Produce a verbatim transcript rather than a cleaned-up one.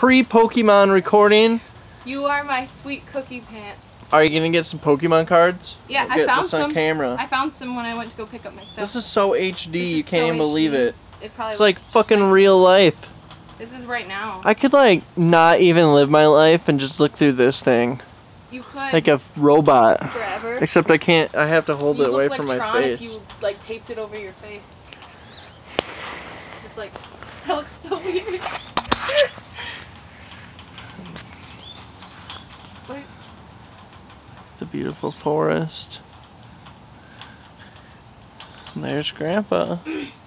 pre-Pokemon recording. You are my sweet cookie pants. Are you gonna get some Pokemon cards? Yeah, we'll I get found this on some. Camera. I found some when I went to go pick up my stuff. This is so H D, This you is can't so even believe H D. it. It probably It's like looks just fucking like real life. This is right now. I could like not even live my life and just look through this thing. You could. Like a robot. Forever. Except I can't. I have to hold you it away look from like my Tron face. if you like taped it over your face. Just like that looks so weird. Wait. The beautiful forest. And there's Grandpa.